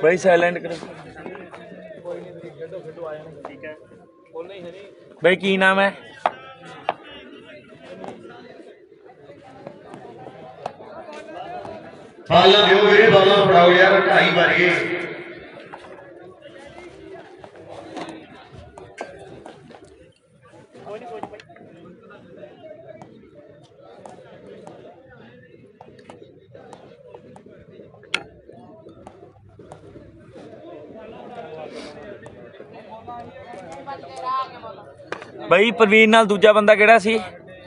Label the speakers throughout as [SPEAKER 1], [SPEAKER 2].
[SPEAKER 1] भाई साइलेंट करो भाई की नाम है
[SPEAKER 2] बाला दियो मेरे बाला फड़ाओ यार 2.5 मारिए
[SPEAKER 1] भाई प्रवीण नाल दूजा बंदा केड़ा सी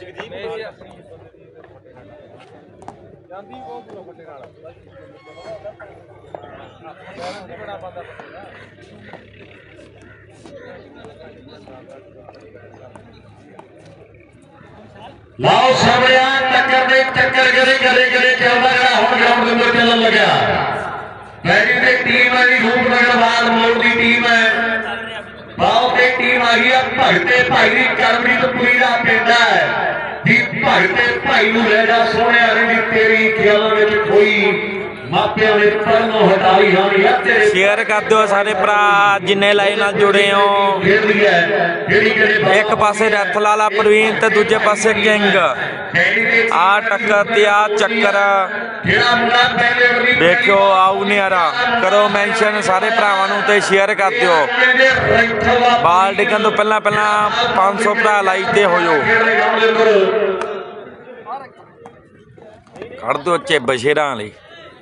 [SPEAKER 2] लाओ सामने टक्कर दे टक्कर करे करे करे चलदा जड़ा हुण ग्राउंड दे अंदर चलन लगा पहली दी टीम है रूपनगर बाद मोड़ दी टीम है बाओ ते टीम आ गई है भगते भाई दी करमरीतपुरी दा पिंड है दी भगते भाई नूं ले जा सोहणे वाली दी तेरी ख्यालां विच कोई मापियां ने परणों हटाई होनी है तेरे
[SPEAKER 1] शेयर कर दो सारे भरा जिन्ने लाइव नाल जुड़े हो एक पासे रथ लाला प्रवीण ते दूजे पासे किंग आ टक्कर ते आ चक्कर देखो आऊ नियारा करो मेंशन सारे भरावां नूं ते शेयर कर दिओ बाल डिगन तो पहला पहला 500 भरा लाइव ते हो जाओ कढ़ दो चिब शेरां लई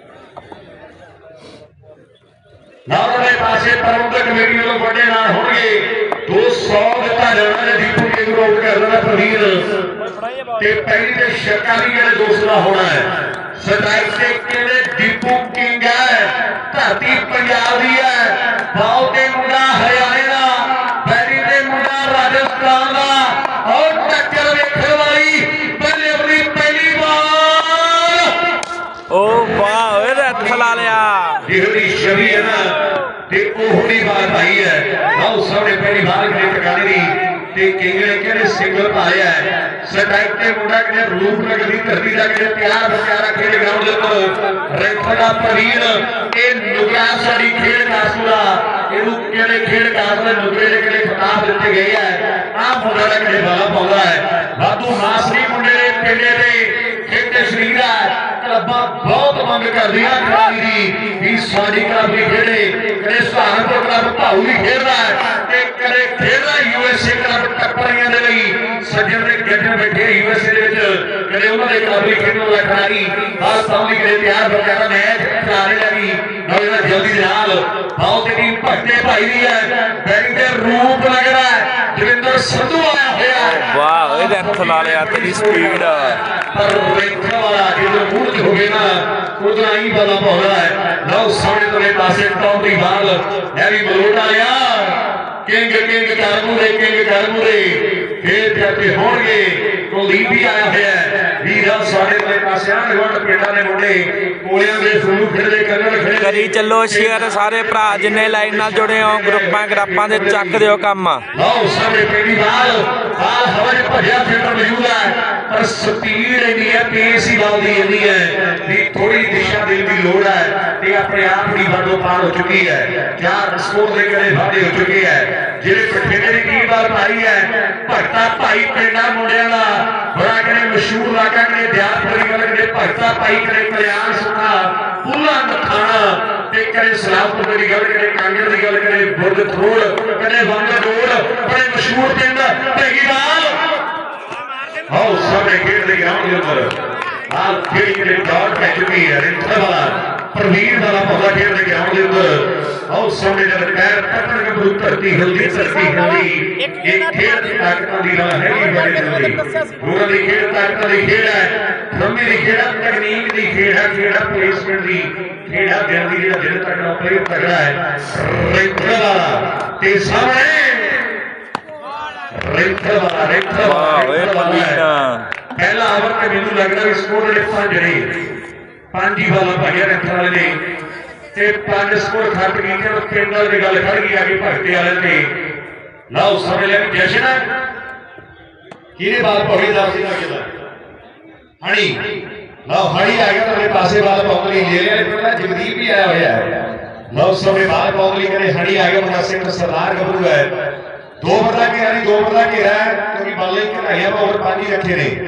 [SPEAKER 2] लाहौरे पासे प्रबंधक कमेटी वालों बड़े नाल होणगे 200 दिता जाना है दीपू के ग्रुप करना प्रवीण ते पहली ते शकाली वाले दोस्त दा होना है स्ट्राइक से केड़े दीपू किंग है धरती पंजाब दी है बाओ ते मुंडा हरियाणे दा पहली ते मुंडा राजस्थान दा और टक्कर वेखण वाली पहले अपनी पहली बार
[SPEAKER 1] ओ वाह ओए रथ ला लिया
[SPEAKER 2] ਜਿਹੜੀ ਛਵੀ ਹੈ ਨਾ ਤੇ ਉਹੀ ਬਾਤ ਆਈ ਹੈ ਆਹ ਸਾਹਮਣੇ ਪਹਿਲੀ ਬਾਰ ਕਿਹੜੇ ਟਿਕਾਣੇ ਦੀ ਤੇ ਕਿੰਗਲੇ ਕਿਹੜੇ ਸਿੰਗਲ ਪਾਇਆ ਹੈ ਸਟਾਈਕ ਤੇ ਮੁੰਡਾ ਕਿਹੜੇ ਰੂਪਨਗਰ ਦੀ ਧਰਤੀ ਦਾ ਕਿਹੜੇ ਪਿਆਰ ਬਚਾਰਾ ਖੇਡ ਗਰਾਊਂਡ ਦੇ ਉੱਪਰ ਰੈਂਕ ਦਾ ਪ੍ਰਵੀਨ ਇਹ ਨੁਗਰਾ ਸਾਡੀ ਖੇਡ ਕਾਸੂਲਾ ਇਹਨੂੰ ਕਿਹੜੇ ਖੇਡ ਕਾਸ ਦੇ ਨੁਗਰੇ ਦੇ ਕਿਹੜੇ ਖਿਤਾਬ ਦਿੱਤੇ ਗਏ ਹੈ ਆਹ ਮੁੰਡਾ ਦਾ ਕਿਹੜੇ ਬਾਲਾ ਪਾਉਂਦਾ ਹੈ ਵਾਧੂ ਮਾਸਰੀ ਮੁੰਡੇ ਦੇ ਪਿੰਡੇ ਦੇ ਖੇਡੇ ਸਰੀਰ ਹੈ क्लबां बहुत मंग कर रही है साड़ी क्लब भी खेले कदे सहारनपुर क्लब भाऊ भी खेल रहा है कदे खेल रहा यूएसए क्लब टप्परियां दे लई सज्जन दे गड्ढे बैठे यूएसए दे विच कदे उन्हां दे क्लब भी खेलण वाला खिलाड़ी पाकिस्तान दी कदे तैयार बकायदा मैच खिलाने लगी नौजवान जल्दी दे नाल भाऊ दी टीम भट्टे भाई दी है बैटिंग दे रूप लग रहा है जविंदर संधू आया होया है
[SPEAKER 1] वाह ओए रथ ला लिया तेरी स्पीड
[SPEAKER 2] पर रेखा वाला जो मूड हो गए ना उतना ही वाला पौधा है लो सामने तो पासे टॉप दी बाल है भी मलोटा आया किंग करमूरे फिर जाके होंगे कुलदीप भी आया है वीरा साढ़े तो पासे आंगवट पेटा ने मुंडे कोलियां दे फूल खड़े कन्नड़ खड़े
[SPEAKER 1] करी चलो शेयर सारे भरा जिन्ने लाइन नाल जुड़े हो ग्रुपां दे चक दिओ काम
[SPEAKER 2] लो सामने पहली बाल हवा च भजया फील्डर मौजूद है पर स्पीड इन्नी है तेज ही बाल दी इन्नी है भी थोड़ी दिशा देने की लोड़ है ये अपने आप ही वाडो पार हो चुकी है चार स्कोर दे कड़े वादे हो चुके हैं जिहड़े बठिंडे दी टीम बार पाई है भगता भाई पिंडा मुंडियां दा बड़ा कड़े मशहूर इलाका कड़े दियालपुरी वाले कड़े भगता भाई कड़े कल्याण सुखा पूरा नथाना ते कड़े सलामपुर दी गल कड़े कांगड़ दी गल कड़े बुर्ज थरोड़ कड़े वंग डोल बड़े मशहूर पिंड ढेगीवाल आओ सामने खेल रही ग्राउंड के ऊपर हाल खेल के डॉट पै चुकी है रिंथा वाला प्रवीण वाला पौधा खेल रही ग्राउंड के ऊपर आओ सामने जब पैर पकड़ के गुरु धरती हिलदी ये खेल की ताकत दी ना है ही बड़ी जल्दी पूरा दी खेल ताकत दी खेल है लंबी दी खेल तकनीक दी खेल है प्लेसमेंट दी खेल है दिल दी जेड़ा दिल तक प्लेयर तगड़ा है रिंथा वाला ते सामने पहला ओवर के मैनू लगता भी स्कोर पांच ही बाल भाइया रखने वाले ने पांच स्कोर खर्च की पिंड वाले गल खड़ गई आगे भगते वाले ने लाओ समझ लिया कि जशन कि बाल पौड़ी हनी लाओ हनी आ गया तो पासे बाल पौड़ी ले लिया जगदीप भी आया हुआ है लो समय बाहर बाउंड्री करे हड़ी आ गया मुंडा सिंह सरदार गबरू है 2 ओवर का घेरा नहीं 2 ओवर का घेरा है क्योंकि बल्ले घटाइया ओवर 5 ही रखे ने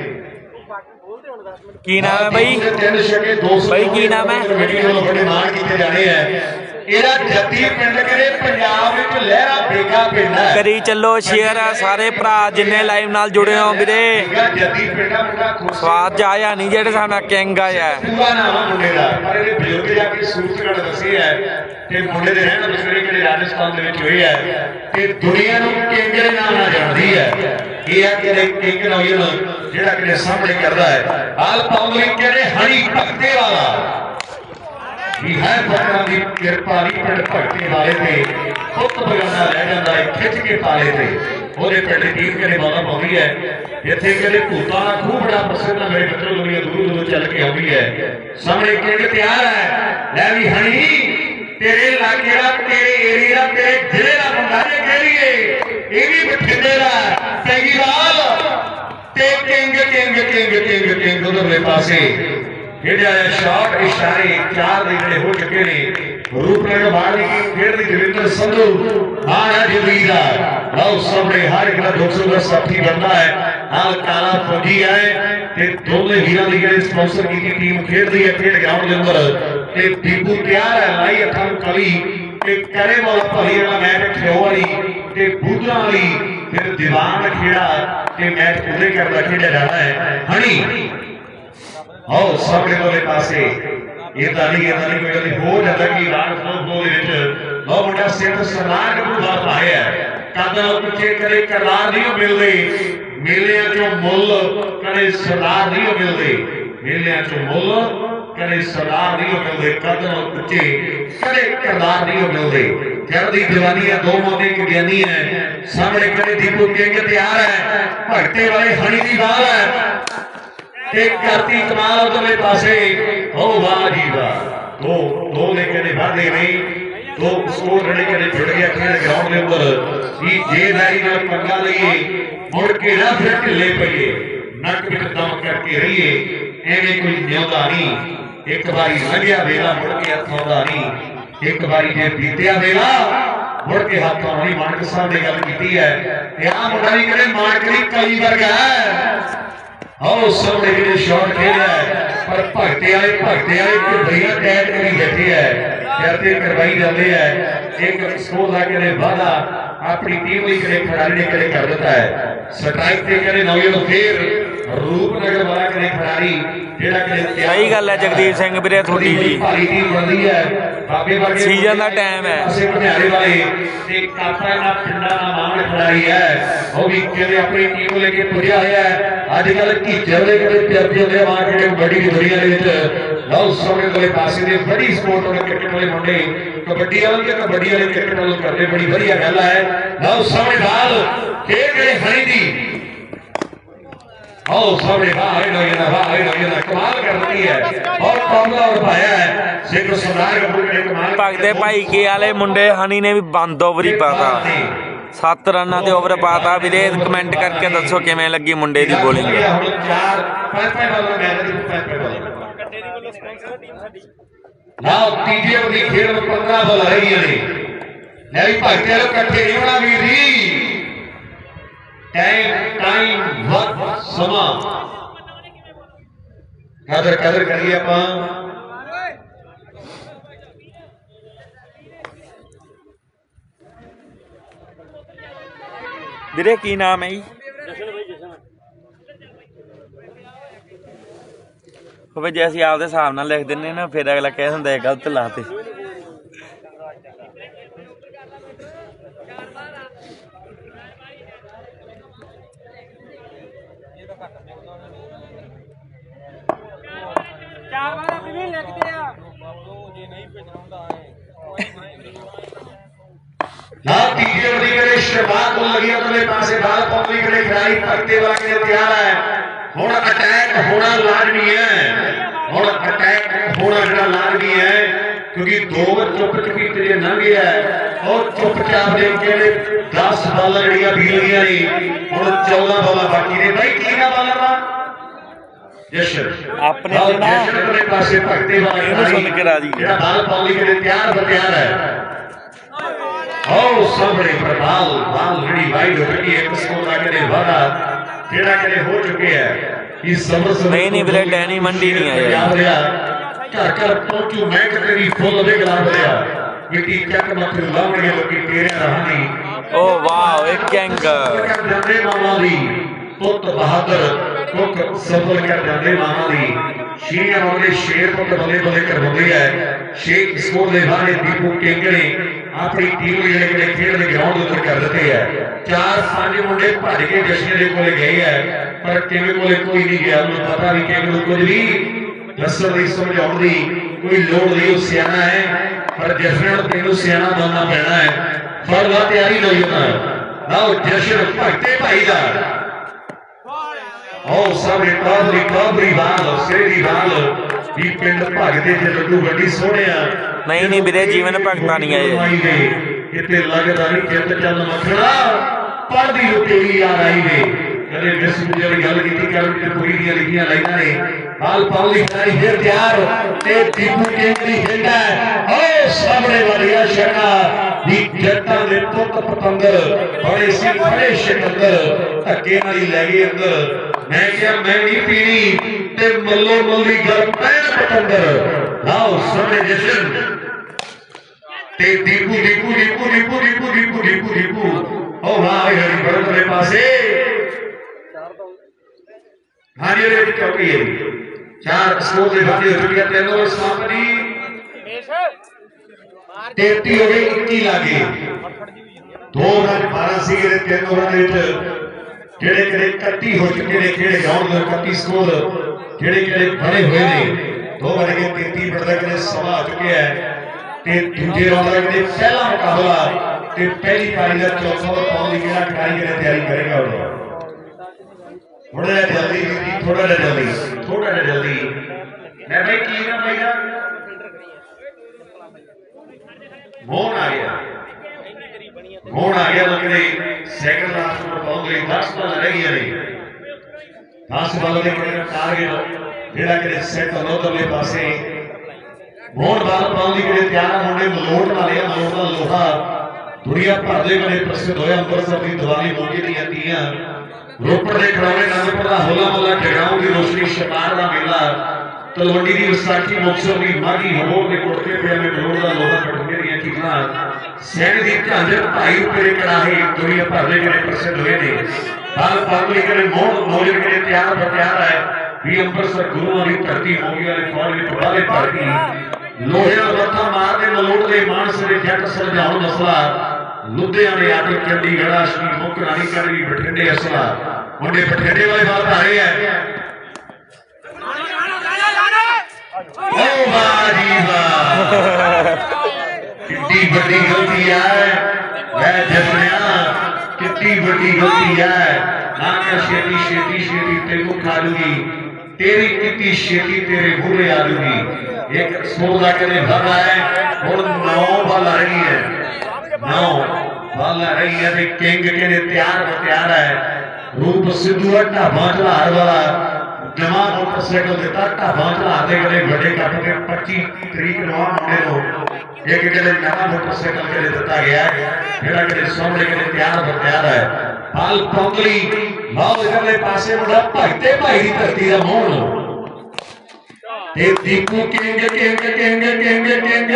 [SPEAKER 1] की नाम है भाई भाई की नाम है
[SPEAKER 2] बड़े मान किए जाने हैं ਇਹਦਾ ਜੱਤੀ ਪਿੰਡ ਕਰੇ ਪੰਜਾਬ ਵਿੱਚ ਲਹਿਰਾ ਬੇਗਾ ਪਿੰਡ ਹੈ
[SPEAKER 1] ਕਰੀ ਚੱਲੋ ਸ਼ੇਅਰ ਸਾਰੇ ਭਰਾ ਜਿੰਨੇ ਲਾਈਵ ਨਾਲ ਜੁੜੇ ਹੋ ਵੀਰੇ
[SPEAKER 2] ਜੱਤੀ ਪਿੰਡ ਦਾ ਮੁੰਡਾ
[SPEAKER 1] ਸਵਾਦ ਚ ਆਇਆ ਨਹੀਂ ਜਿਹੜੇ ਸਾਹਮਣੇ ਕਿੰਗ ਆਇਆ
[SPEAKER 2] ਪੂਰਾ ਨਾਮ ਆ ਮੁੰਡੇ ਦਾ ਪਰ ਇਹਦੇ ਬਜ਼ੁਰਗ ਜਾ ਕੇ ਸੂਰਜਗੜ੍ਹ ਦੱਸੇ ਹੈ ਤੇ ਮੁੰਡੇ ਦੇ ਰਹਿਣ ਬਸੇਰੇ ਕਿਹੜੇ ਰਾਜਸਥਾਨ ਦੇ ਵਿੱਚ ਹੋਏ ਹੈ ਤੇ ਦੁਨੀਆ ਨੂੰ ਕਿੰਗ ਦੇ ਨਾਮ ਨਾਲ ਜਾਣਦੀ ਹੈ ਇਹ ਆ ਕਿ ਕਿੰਗ ਨੌਜਨ ਜਿਹੜਾ ਕਿਹੜੇ ਸਾਹਮਣੇ ਕਰਦਾ ਹੈ ਹਾਲ ਪਾਉਂਦੀ ਕਿਹੜੇ ਹਰੀ ਭਗਤੇ ਵਾਲਾ भी है भगवान की कृपा नहीं पिंड भगते वाले थे पुत बगाना रह जाता है खिंच के पाले थे ਉਹਦੇ ਪਿੰਡ ਟੀਮ ਕਿਹੜੇ ਬਾਲਾ ਪਾਉਂਦੀ ਹੈ ਇੱਥੇ ਕਿਹੜੇ ਭੂਤਾਂ ਦਾ ਖੂਹ ਬੜਾ ਪ੍ਰਸਿੱਧ ਹੈ ਮੇਰੇ ਬੱਚੋ ਦੁਨੀਆ ਦੂਰੋਂ ਦੂਰੋਂ ਚੱਲ ਕੇ ਆਉਂਦੀ ਹੈ ਸਾਹਮਣੇ ਕਿੰਗ ਤਿਆਰ ਹੈ ਲੈ ਵੀ ਹਣੀ ਤੇਰੇ ਇਲਾਕੇ ਦਾ ਤੇਰੇ ਏਰੀਆ ਦਾ ਤੇਰੇ ਜ਼ਿਲ੍ਹੇ ਦਾ ਮੁੰਡਾ ਜੇ ਕਹਿ ਲਈਏ ਇਹ ਵੀ ਬਠਿੰਡੇ ਦਾ ਟੈਂਗੀਵਾਲ ਤੇ ਕਿੰਗ ਉਧਰਲੇ ਪਾਸੇ खेड़ा शॉट इशारे 4 दे हो चुके ने रूपनगर बाड़ी की खेड दी दविंदर संधू आना जलीदा लो सामने हर एक 210 साथी बनता है हाल काला फौजी आए ते दोने वीरां दी जेड़ी स्पॉन्सर की टीम खेड दी है खेड ग्राउंड दे अंदर ते दीपू तैयार है लाई अथां कली ते करे वाला भली वाला मैच खियो वाली ते बूदरा वाली फिर दीवान खेड़ा ते मैच पूरे करदा खेडा जाना है हनी आओ सामने वाले पासे ये ताली कोई गल हो जाता कि राग फ्लो दे विच लो मुंडा सिंह सरदार गबरू बात आया कदम पिछे करे करार नहीं मिलदे मेले चों मुੱਲ करे सरदार नहीं मिलदे मेले चों मुੱਲ करे सरदार नहीं मिलदे कदम पिछे करे करार नहीं मिलदे चढ़दी जवानी है 2 मोदी की ज्ञानी है सामने करे दीपू किंग तैयार है भगते वाले हनी दी बाल है एक करती कमाल उधरले पासे ओ वाह जी वाह दो लेके ने भागे नहीं दो स्कोर रड़े के जुड़ गया खेल ग्राउंड के अंदर ये जे दाई नाल पंगा लईए मुड़ के ना फिर ढिले पईए नक विच दम करके रहिए एवें कोई न्योदा नहीं एक बारी लंघिया वेला मुड़ के हथों दा नहीं एक बारी जे बीतिया वेला मुड़ के हाथों नहीं मानक साहब ने गल कीती है ते आ मुंडा भी कहंदे मानकरी कली वर्गा है आओ सामने के शॉट खेला है पर भगते वाले बढ़िया टैट करी बैठे है करते करवाई जाते हैं एक स्कोर लाके ने वादा अपनी टीम ਲਈ करे खिलाड़ी ने करे कर देता है स्ट्राइक ते करे नौजवान फिर रूपनगर वाला करे खिलाड़ी ਜਿਹੜਾ ਕਿ
[SPEAKER 1] ਸਹੀ ਗੱਲ ਹੈ ਜਗਦੀਪ ਸਿੰਘ ਵੀਰੇ ਤੁਹਾਡੀ ਜੀ
[SPEAKER 2] ਭਾਰੀ ਟੀਮ ਬਣਦੀ ਹੈ ਬਾਬੇ ਵਰਗੇ
[SPEAKER 1] ਸੀਜ਼ਨ ਦਾ ਟਾਈਮ ਹੈ
[SPEAKER 2] ਅਸੀਂ ਭੰਡਾਰੇ ਵਾਲੇ ਤੇ ਕਾਪਾ ਦਾ ਪਿੰਡਾਂ ਦਾ ਮਾਣ ਖਿਡਾਰੀ ਹੈ ਉਹ ਵੀ ਕਹਿੰਦੇ ਆਪਣੀ ਟੀਮ ਲੈ ਕੇ ਪੁੱਜਿਆ ਹੋਇਆ ਹੈ ਅੱਜ ਕੱਲ ਘੀਚਰ ਦੇ ਕਿਤੇ ਪਿਆਦੇ ਹੁੰਦੇ ਆ ਜਿਹੜੇ ਬੜੀ ਦੁਨੀਆ ਦੇ ਵਿੱਚ ਲਓ ਸੋਨੇ ਵਾਲੇ ਪਾਸੇ ਦੇ ਬੜੀ ਸਪੋਰਟ ਵਾਲੇ ਕ੍ਰਿਕਟ ਵਾਲੇ ਮੁੰਡੇ ਕਬੱਡੀ ਵਾਲੇ ਕ੍ਰਿਕਟ ਵਾਲੇ ਕਰਦੇ ਬੜੀ ਵਧੀਆ ਗੱਲ ਹੈ ਲਓ ਸਾਹਮਣੇ ਬਾਲ ਖੇਡ ਰਹੇ ਹਣੀ ਦੀ आओ सामने वाह कमाल करती है और कमला उठाया है सिंह सरदार गबरू ने कमाल
[SPEAKER 1] ਭਗਦੇ ਭਾਈ ਕੇ ਵਾਲੇ ਮੁੰਡੇ ਹਨੀ ਨੇ ਵੀ ਬੰਦ ਓਵਰ ਹੀ ਪਾਤਾ 7 ਰਨਾਂ ਤੇ ਓਵਰ ਪਾਤਾ ਵੀਰੇ ਕਮੈਂਟ ਕਰਕੇ ਦੱਸੋ ਕਿਵੇਂ ਲੱਗੀ ਮੁੰਡੇ ਦੀ ਬੋਲਿੰਗ
[SPEAKER 2] ਹੁਣ 4 5 ਬਾਲਾਂ ਮੈਚ ਦੀ 5 ਬਾਲਾਂ ਕੰਡੇ ਦੀ ਵੱਲੋਂ ਸਪਾਂਸਰ ਟੀਮ ਸਾਡੀ ਲਓ ਤੀਜੇ ਓਵਰ ਦੀ ਖੇਡ ਵਿੱਚ 15 ਬਾਲ ਰਹੀਆਂ ਨੇ ਲੈ ਵੀ ਭਗਤੇ ਵਾਲੇ ਇਕੱਠੇ ਨਹੀਂ ਹੋਣਾ ਵੀਰ ਜੀ टाइम वक्त समा कदर करिए ਆਪਾਂ
[SPEAKER 1] ਵੀਰੇ ਕੀ ਨਾਮ ਹੈ ਜੀ ਹੋਵੇ ਜੇ ਅਸੀਂ ਆਪਦੇ ਹਿਸਾਬ ਨਾਲ ਲਿਖ ਦਿੰਨੇ ਨਾ ਫਿਰ ਅਗਲਾ ਕਹਿ ਦਿੰਦਾ ਹੈ ਗਲਤ ਲਾਤੇ
[SPEAKER 2] तीजे बड़ी करे शुरुआत को लगी अपने पासे बाल पौड़ी करे खिलाड़ी भगते वाला के तैयार है हुन अटैक होना लाजमी है हुन अटैक होना जड़ा लाजमी है क्योंकि 2 ओवर चुप चपीते जे लंघ गया है और चुपचाप देख के 10 बाल जड़ियां भी लगियां ने हुन 14 बाल बाकी ने भाई की ना बाल दा जशन
[SPEAKER 1] अपने
[SPEAKER 2] और
[SPEAKER 1] ना
[SPEAKER 2] जशन अपने पासे भगते वाला
[SPEAKER 1] ਇਹਨੂੰ ਸੁਣ ਕੇ ਰਾਜੀ
[SPEAKER 2] जेड़ा बाल पाउली के लिए तैयार बतैयार है ओ सामने प्रभाल बाल लड़ी वाइड हो चुकी है किसको लाके ने वादा जेड़ा के हो चुके हैं इस समर से
[SPEAKER 1] नहीं ਵੀਰੇ ਡੈਨੀ ਮੰਡੀ नहीं आया
[SPEAKER 2] घर घर पहुंचू मैं कि तेरी फुल वे गला भरिया मिट्टी चक मत लावणगे लोकी तेरे रहानी
[SPEAKER 1] ओ वाह एक किंग
[SPEAKER 2] जाते मामा दी पुत बहादुर कुक सफल कर जाते मामा दी शीरियां वाले शेर पुत बल्ले बल्ले करवांदे है शेख स्कोर दे बाहर दीपू किंग ने अपनी टीम जेडे जेडे खेल दे ग्राउंड उत्ते कर दिते है 4-5 मुंडे भज के जश्न दे कोले गए है पर किंग कोले कोई नहीं गया उन्हें पता नहीं किंग नूं कुछ भी दसन दी समझाउण दी कोई लोड़ नहीं सियाना है पर जश्न नूं किंग नूं सियाना बनना पैना है फड़ ला तैयारी लई उन्हां आओ जश्न भगते भाई दा ओ सारे काबरी वाल सेरी वाल भी पिंड भगते जे लड्डू वड्डी सोहणिया
[SPEAKER 1] नहीं ਵੀਰੇ ਜੀਵਨ ਭਗਤਾਂ नहीं आए
[SPEAKER 2] इत्ते लगदा नहीं जित चल मखड़ा पढ़दी लुटेरी आ रही वे कदे विश्व वाली गल कीती कर ते पूरी दी लिखियां लाइनां ने बाल पाउली खिलाड़ी फिर तैयार ते दीपू केंद्री खेलदा है ओ सामने वाली शका दी जट्टां दे पुत पतंगर बड़े सी बड़े शिकंदर धक्के नाल ही लै गए अंदर मैं क्या मैं नहीं पीनी ते मल्लो मल्ली गल पैण पतंगर आओ सामने जशन ते दीपू दीपू दीपू दीपू दीपू दीपू दीपू दीपू ओ वाह हरी बड़े मेरे पासे हां ये चौकी है 4 स्कोर दे बाकी हो चुकी है 3 ओवर समाप्ति 33 हो गई 21 लागे 2 रन 12 सी 3 ओवर दे विच जेड़े जेड़े 31 हो चुके ने खेड़े ग्राउंड दे 31 स्कोर जेड़े जेड़े बने हुए ने 2 बन के 33 बढ़ के सवा आ चुके हैं ते दूजे राउंड का जे पहला मुकाबला ते पहली पारी का चौथा ओवर पाउंड की केड़ा खिलाड़ी के तैयारी करेगा थोड़ा जल्दी मैं भाई की ना भैया मोहन आ गया लगदे सेकंड लास्ट पर पाउंड ਲਈ 10 बाल रह गई ने 10 बाल ਦੇ ਕਿਹੜਾ ਟਾਰਗੇਟ ਜਿਹੜਾ ਕਿ ਸੈਟ ਲੋਧਰਲੇ ਪਾਸੇ मोहन बाल पाउंड के तैयार मुंडे मलोट वाले मलोट का लोहा दुनिया भर के बड़े प्रसिद्ध होया अंमृतसर की दिवाली मौके दी तीयां रोपड़ के खड़ौने नंदपुर का होला मोहल्ला जगाऊं की रोशनी शकार का मेला तलवंडी की विसाखी मुक्तसर की माघी हबोर के कुड़ते पे में मलोट का लोहा कटोरे दी चीज़ां सैन दी झांझर भाई तेरे कड़ाहे दुनिया भर के बड़े प्रसिद्ध हुए ने बाल पाउंड के मोहन मौजूद के तैयार बतैयार है भी अंमृतसर गुरुओं की धरती मोगी वाले फौज में वाले धरती लोहे मत्था मारने मलोट के मानस के जट सुलझाउण मसला लुधियाने आके चंडीगढ़ श्री मुख रानीगढ़ भी बठिंडे असला मुंडे बठिंडे वाले बात आ रहे हैं ओ वाह जी वाह कितनी बड़ी गलती है मैं जसनिया कितनी बड़ी गलती है नानिया छेती छेती छेती तेनू खा लूंगी तेरी कितनी छेती तेरे बुरे आ लूंगी एक स्कोर का कहने भर रहा है और 9 बाल आ रही है 9 बाल आ रही है किंग के लिए तैयार है रूप सिद्धू ढाबा चढ़ार वाला जमा मोटरसाइकिल देता ढाबा चढ़ाते गए बड़े कट के 25 तरीक नौ मुंडे को एक कहने नवा मोटरसाइकिल के लिए दिता गया है जेड़ा कहने सामने के लिए तैयार है बाल पौंगली बाल इधरले पासे मुंडा भगते भाई की धरती का Mohan Deepu king king king king king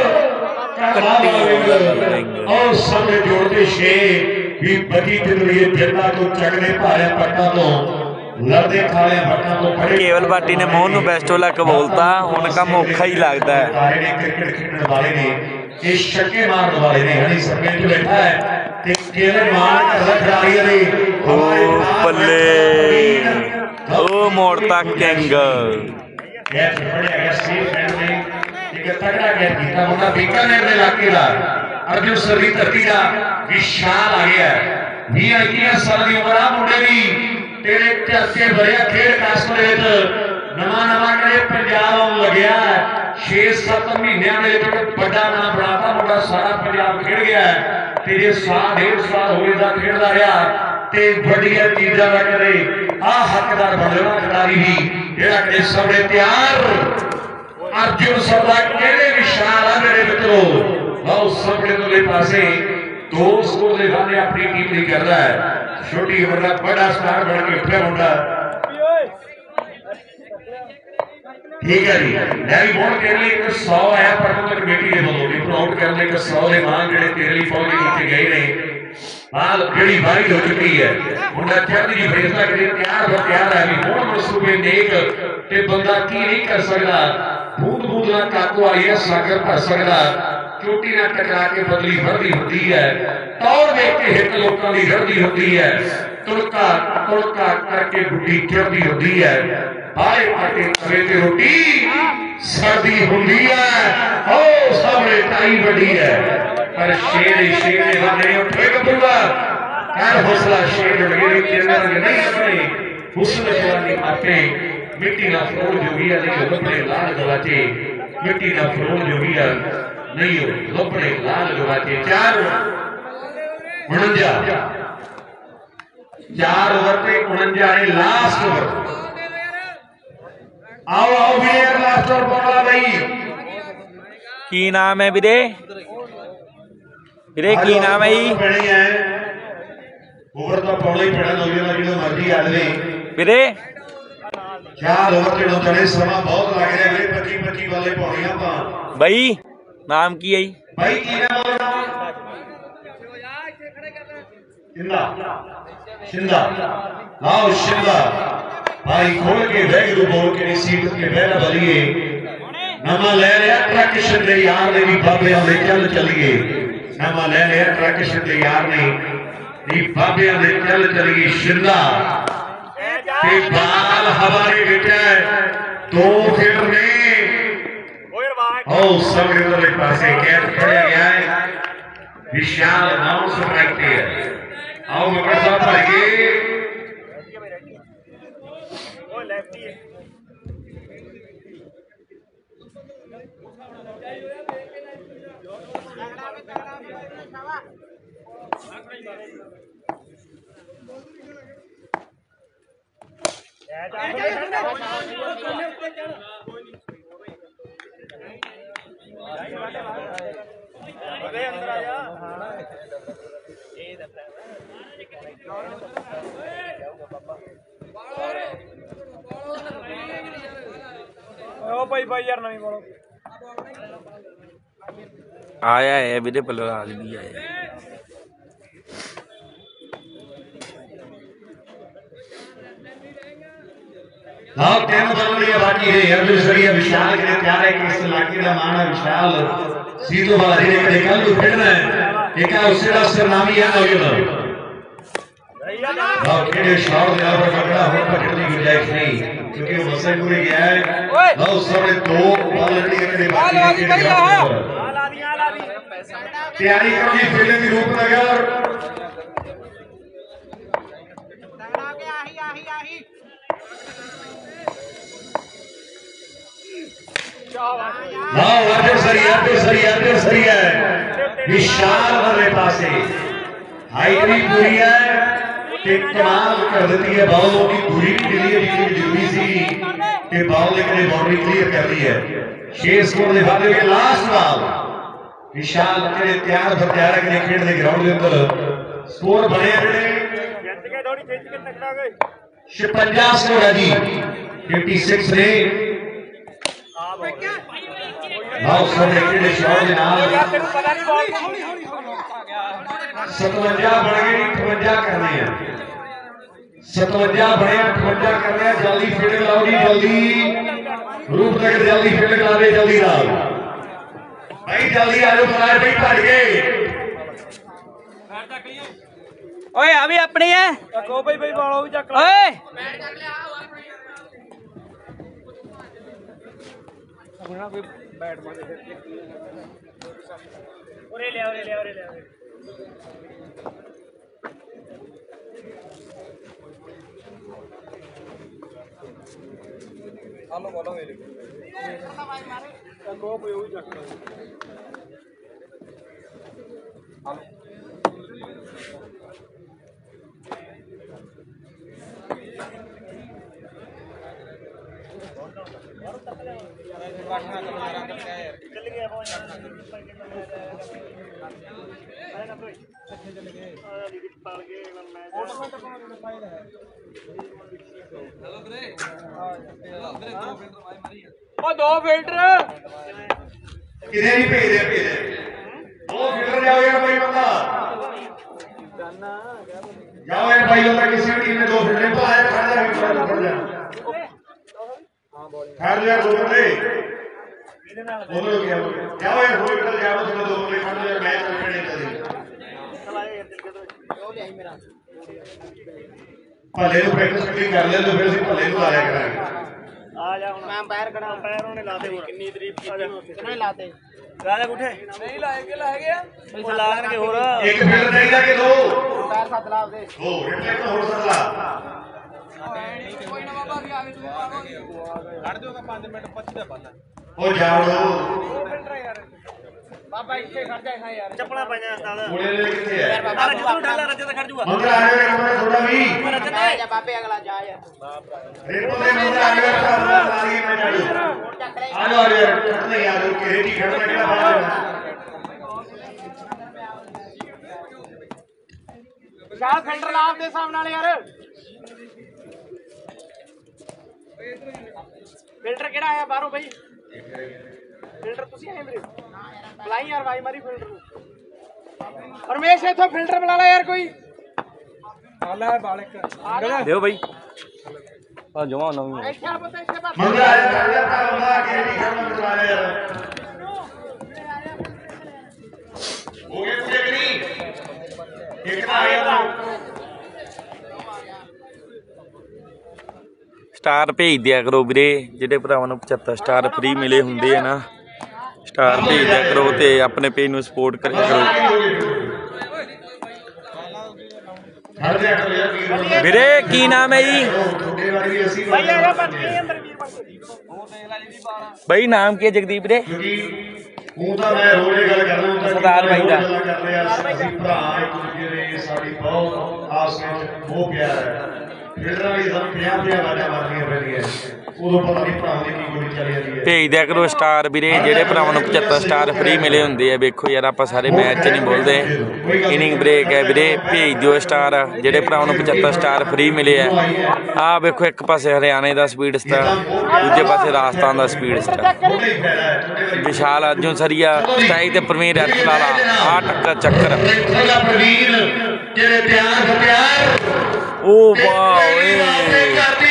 [SPEAKER 2] और सामने जोड़ते छे भी बची जिंदगी जिंदा तो चकने भारे पट्टा तो लड़ते खाले पट्टा तो बड़े
[SPEAKER 1] केवल भाटी ने मोहन बेस्ट वाला बोलता उनका मौका ही लगता है
[SPEAKER 2] क्रिकेट खेलने वाले ने ये छक्के मारने वाले ने हनी सरपंच बैठा है ते केवल मार का खिलाड़ी ने
[SPEAKER 1] ओ बल्ले ओ मोड़ता किंग
[SPEAKER 2] कैच बड़े अग्रेसिव एंड में एक तगड़ा कैच कीता मुंडा बीकानेर दे इलाके दा अर्जुन सर दी धरती दा विशाल आ गया 20 साल दी उम्र आ मुंडे दी तेरे चर्चे भरिया खेल कास्ट दे विच नवा करे पंजाब आउण लगया 6-7 महीनों दे विच बड़ा नाम बनाता मुंडा सारा पंजाब खेड गया ते जे साल 1.5 साल होए दा खेडदा रहा ते वड्डियां चीज़ां दा करे आ हकदार बनना खिडारी भी जेड़ा कि सबने तैयार अर्जुन सदा केड़े विशाल आ मेरे मित्रों आओ सबने दोले पासे दो स्कोर दे वाले अपनी टीम दी कर रहा है छोटी उम्र का बड़ा स्टार बन के उठा मुंडा ठीक है जी मैं भी बोल तेरे लिए एक 100 आया पर तो कमेटी ने बोलो प्राउड करने का 100 दे मान जेड़े तेरे लिए फौज कीते गए ने हाल जेड़ी वारी हो चुकी है मुंडा चढ़दी जी फैसला के तैयार हो तैयार है भी हुन मनसूबे नेक ते बंदा की नहीं कर सकदा बूंद बूंद ना काको आई है सागर भर सकदा चोटी ना टकरा के बदली भरदी होती है तौर देख के हित लोकां दी रड़दी होती है तुड़का तुड़का करके गुड्डी चढ़दी होती है आए पाटे तवे ते रोटी सर्दी हुंदी है ओ सामने टाई बड़ी है पर शेर ने वाले उठे कबूला कर हौसला शेर लगे तेरे नहीं अपने हुस्न जवानी माटे मिट्टी ना फरोल जोगी नहीं लपड़े लाल गवाचे मिट्टी ना फरोल जोगी नहीं लपड़े लाल गवाचे 4 ओवर पे 49 ने लास्ट ओवर आओ आओ वीर लास्ट ओवर बोला भाई
[SPEAKER 1] की नाम है वीरे वीरे की नाम है जी
[SPEAKER 2] ओवर तो पाउणा ही पैना नौजवान जिन्हों मर्जी आ जाए
[SPEAKER 1] वीरे
[SPEAKER 2] 4 ओवर ते चले समा बहुत लग रहा है 25 वाले पाउणियां तां
[SPEAKER 1] भाई नाम की है जी
[SPEAKER 2] भाई की नाम शिंदा शिंदा आओ शिंदा भाई खोल के वैगरू बोल के सीट के बहरा बलिए नमा ले लिया ट्रक शिंदे यार ने भी बाबे आले चल चलिए नमा ले लिया ट्रक शिंदे यार ने भी बाबे आले चल चलिए शिंदा ते बाल हमारे बेटा दो फील्डर ने ओ सबरे वाले पासे कैच पड़े गया है विशाल नाम स्ट्राइक पे आओ मगर साहब भाई
[SPEAKER 3] भाई यार नहीं बोलो
[SPEAKER 1] आया है वीरे बलराज भी आया
[SPEAKER 2] हाँ टाइम बदल लिया बाकी है अर्जुन सरिया विशाल के प्यारे के इस इलाके का मान है विशाल सीधो वाला रे के कल तो फिरना है एक उससे का सरनामी है नौजवान हाँ केड़े शॉट दे पर पकड़ा हो पकड़ दी गुंजाइश नहीं क्योंकि वो मसे पूरे गया है हाँ उस समय 2 बॉल लड़ी के बाकी तैयारी करो जी फील्डिंग की रूप लगा हाँ अर्जुन सरिया विशाल वाले पासे हाइट भी पूरी है कमाल कर देती है बॉलों की दूरी के लिए भी जरूरी सी कि बॉल लेकर बाउंड्री क्लियर कर दी है 6 स्कोर के बाद लास्ट बॉल विशाल जेडे तैयार बर तैयार है खेड के ग्राउंड के अंदर स्कोर बने जेडे 56 स्कोर है जी 56 ने आओ सब जेडे शॉट के नाल 57 बन गए 58 करने हैं 57 बने 58 करने हैं जल्दी फील्ड लाओ जी जल्दी रूपनगर जल्दी फील्ड लावे जल्दी लाओ भाई जल्दी आ जाओ फलायर भाई भज गए
[SPEAKER 3] ओए अभी अपनी है को भाई बालों भी चक ओए अपना कोई बैट मार ओरे ले आलो बोलो मेरे को कोई भी चक दो फिल्टर
[SPEAKER 2] किधर ही भेज दे दो फिल्टर जाओ यार भाई बंदा जाओ यार भाई बंदा किसी भी टीम में दो फिल्टर तो आया खड़ जा खड़ जा दो बंदे बोलो क्या जाओ यार दो फिल्टर जाओ थोड़ा दो बंदे खड़ जा मैच खेलने चले भले ਨੂੰ ਪ੍ਰੈਕਟਿਸ ਕਿੰਨੀ ਕਰ ਲੈ ਤਾਂ ਫਿਰ ਅਸੀਂ ਭਲੇ ਨੂੰ ਲਾਇਆ ਕਰਾਂਗੇ
[SPEAKER 3] आ जा मैं पैर कड़ा पैर होने लाते कितनी तारीफ की कितने लाते लाले उठे नहीं लाएंगे लाएंगे वो लाएंगे हो रहा
[SPEAKER 2] एक फिल्टर चाहिए कि दो
[SPEAKER 3] पैर साथ लाव दे
[SPEAKER 2] दो रिफ्लेक्ट हो सकता
[SPEAKER 3] कोई ना बाबा भी आवे तू हट दोगा 5 मिनट 25 दा पता
[SPEAKER 2] ओ जाओ दो
[SPEAKER 3] फिल्टर यार बाबा इथे खड़ जाए यार चपला पाया उस्ताद
[SPEAKER 2] मुड़े ले किथे है
[SPEAKER 3] अरे जितू डाला रजत खड़ जूगा
[SPEAKER 2] मंत्र आ गया कमरा थोड़ा भी
[SPEAKER 3] रजत जा बापे अगला जा यार
[SPEAKER 2] रेपो दे मंत्र आ गया सारी मैं चालू आ जाओ यार नहीं यार के रेडी खड़ना केड़ा बात
[SPEAKER 3] विशाल फिल्टर लाव दे सामने वाले यार फिल्टर केड़ा आया बाहरों भाई फिल्टर तुसी आए मेरे बुलाई यार भाई मारी फिल्टर रमेश इथों फिल्टर बुला ला यार कोई आला है बालक
[SPEAKER 1] ਦਿਓ ਬਈ ਆ ਜਮਾ ਨਵੀਂ
[SPEAKER 3] ऐसे आप बता इसके बाद
[SPEAKER 2] मंत्र आ गया बंदा के रेडी खड़ना मंत्र आ गया यार हो गया पूरे कि नहीं एक आ गया
[SPEAKER 1] ਸਟਾਰ ਭੇਜ ਦਿਆ ਕਰੋ ਵੀਰੇ ਜਿਹੜੇ ਭਰਾਵਾਂ ਨੂੰ 75 ਸਟਾਰ ਫ੍ਰੀ ਮਿਲੇ ਹੁੰਦੇ ਆ ਨਾ ਸਟਾਰ ਭੇਜ ਦਿਆ ਕਰੋ ਤੇ ਆਪਣੇ ਪੇਜ ਨੂੰ ਸਪੋਰਟ ਕਰਿਆ ਕਰੋ
[SPEAKER 2] हर जगह करो यार वीर
[SPEAKER 1] ਵੀਰੇ ਕੀ ਨਾਮ ਹੈ ਜੀ
[SPEAKER 2] छोटे वाली भी ऐसी
[SPEAKER 3] भाई आजा बन के अंदर वीर बन के
[SPEAKER 1] ਬਈ ਨਾਮ ਕੀ ਹੈ ਜਗਦੀਪ ਵੀਰੇ
[SPEAKER 2] क्योंकि हूं तो मैं रोज गल कर रहा हूं
[SPEAKER 1] सरदार भाई दा।
[SPEAKER 2] करते हैं ਅਸੀਂ ਭਰਾ ਇੱਕ ਦੂਜੇ ਦੇ ਸਾਡੀ ਬਹੁਤ ਆਸ ਵਿੱਚ ਬਹੁਤ ਪਿਆਰ ਹੈ ਫਿਲਟਰਾਂ ਦੀ ਸਾਨੂੰ 50 ਆਵਾਜ਼ਾਂ ਮਾਰਨੀਆਂ ਪੈਂਦੀਆਂ ਉਦੋਂ ਪਤਾ ਨਹੀਂ ਭਰਾ ਦੀ ਕੀ ਗੋਲੀ ਚੱਲ ਜਾਂਦੀ ਹੈ
[SPEAKER 1] ਭੇਜ ਦਿਆ ਕਰੋ ਸਟਾਰ ਵੀਰੇ ਜਿਹੜੇ ਭਰਾਵਾਂ ਨੂੰ 75 ਸਟਾਰ ਫ੍ਰੀ ਮਿਲੇ ਹੁੰਦੇ ਆ ਵੇਖੋ ਯਾਰ ਆਪਾਂ ਸਾਰੇ ਮੈਚ 'ਚ ਨਹੀਂ ਬੋਲਦੇ ਇਨਿੰਗ ਬ੍ਰੇਕ ਹੈ ਵੀਰੇ ਭੇਜ ਦਿਓ ਸਟਾਰ ਜਿਹੜੇ ਭਰਾਵਾਂ ਨੂੰ 75 ਸਟਾਰ ਫ੍ਰੀ ਮਿਲੇ ਆ ਆਹ ਵੇਖੋ ਇੱਕ ਪਾਸੇ ਹਰਿਆਣੇ ਦਾ ਸਪੀਡ ਸਟਾਰ ਦੂਜੇ ਪਾਸੇ ਰਾਜਸਥਾਨ ਦਾ ਸਪੀਡ ਸਟਾਰ
[SPEAKER 2] ਉਹਦਾ ਹੀ ਫਾਇਦਾ ਹੈ ਛੋਟੇ ਵਾਲੀ
[SPEAKER 1] ਵਿਸ਼ਾਲ ਅਰਜੁਨ ਸਰੀਆ ਸਟਾਈ ਤੇ ਪ੍ਰਵੀਨ ਰੈਥ ਵਾਲਾ ਆਹ ਟੱਕਰ ਚੱਕਰ
[SPEAKER 2] ਉਹਦਾ ਪ੍ਰਵੀਨ ਜਿਹੜੇ ਪਿਆਰ
[SPEAKER 1] ਉਹ ਵਾਓ ਏ
[SPEAKER 2] ਕਰਦੀ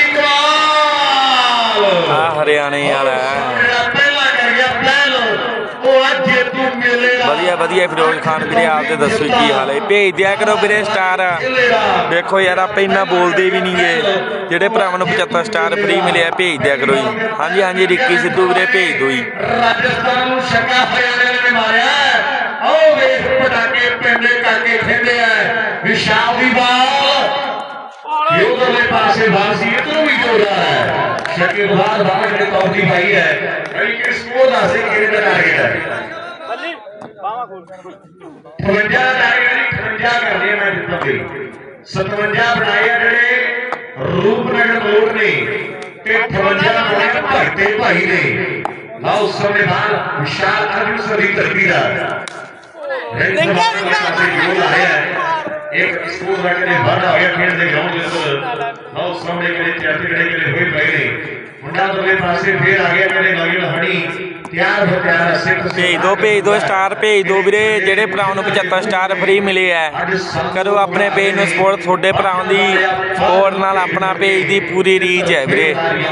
[SPEAKER 2] ਕਮਾਲ
[SPEAKER 1] ਆ ਹਰਿਆਣੇ ਵਾਲਾ
[SPEAKER 2] ਜਿਹੜਾ ਪਹਿਲਾਂ ਕਰ ਗਿਆ ਪਹਿਲ ਉਹ ਅੱਜ ਤੂੰ ਮਿਲੇਗਾ
[SPEAKER 1] ਵਧੀਆ ਵਧੀਆ ਫਿਰੋਜ਼ ਖਾਨ ਵੀਰੇ ਆਪਦੇ ਦੱਸੋ ਕੀ ਹਾਲ ਹੈ ਭੇਜ ਦਿਆ ਕਰੋ ਵੀਰੇ ਸਟਾਰ ਦੇਖੋ ਯਾਰ ਆਪਾਂ ਇੰਨਾ ਬੋਲਦੇ ਵੀ ਨਹੀਂਗੇ ਜਿਹੜੇ ਭਰਾਵਾਂ ਨੂੰ 75 ਸਟਾਰ ਫ੍ਰੀ ਮਿਲੇ ਆ ਭੇਜ ਦਿਆ ਕਰੋ ਜੀ ਹਾਂਜੀ ਹਾਂਜੀ ਰਿੱਕੀ ਸਿੱਧੂ ਵੀਰੇ ਭੇਜ ਦਿਓ ਜੀ
[SPEAKER 2] ਰਾਜਸਥਾਨ ਨੂੰ ਛੱਕਾ ਹਰਿਆਣੇ ਨੇ ਮਾਰਿਆ ਆਓ ਵੇਖ ਪਟਾਕੇ ਪਿੰਡੇ ਕਰਕੇ ਖੇਡੇ ਆ ਵਿਸ਼ਾਲ ਦੀ ਬਾਲ ਉਧਰਲੇ ਪਾਸੇ ਬਾਸੀ ਇਧਰੋਂ ਵੀ ਜੋੜਾ ਹੈ ਛੱਕੇ ਤੋਂ ਬਾਅਦ ਜਿਹੜੇ ਕੌਡੀ ਭਾਈ ਹੈ ਜਿਹੜੀ ਕਿ ਸਕੋਰ ਦਾ ਸੀ ਕਿਹੜੇ ਦਾ ਟਾਰਗੇਟ ਹੈ
[SPEAKER 3] बल्ली बावा खोल
[SPEAKER 2] 58 ਦਾ ਟਾਰਗੇਟ ਨਹੀਂ 58 ਕਰਦੇ ਆ ਮੈਂ ਜਿੱਤਾਂ ਦੇ 57 ਬਣਾਏ ਆ ਜਿਹੜੇ ਰੂਪਨਗਰ ਮੋੜ ਨੇ ਤੇ 58 ਬਣਾਏ ਭਗਤੇ ਭਾਈ ਨੇ ਲਓ ਉਸ ਸਮੇਂ ਬਾਅਦ ਵਿਸ਼ਾਲ ਅਰਜੁਨ ਸਰੀ ਧਰਤੀ ਦਾ ਰਿੰਗਾ ਆਇਆ एक स्कूल वाले ने भरना हो गया खेल दे ग्राउंड के अंदर बहुत सामने के लिए चाहते करे हुए पए ने मुंडा दोले पासे फिर आ गया मेरे नवीन हनी तैयार हो तैयार सिख
[SPEAKER 1] ਭੇਜ ਦਿਓ ਸਟਾਰ ਭੇਜ ਦਿਓ ਵੀਰੇ ਜਿਹੜੇ ਭਰਾਵਾਂ ਨੂੰ 75 ਸਟਾਰ ਫ੍ਰੀ ਮਿਲੇ ਆ ਕਰੋ ਆਪਣੇ ਪੇਜ ਨੂੰ ਸਪੋਰਟ ਤੁਹਾਡੇ ਭਰਾਵਾਂ ਦੀ ਸਪੋਰਟ ਨਾਲ ਆਪਣਾ ਪੇਜ ਦੀ ਪੂਰੀ ਰੀਚ ਹੈ ਵੀਰੇ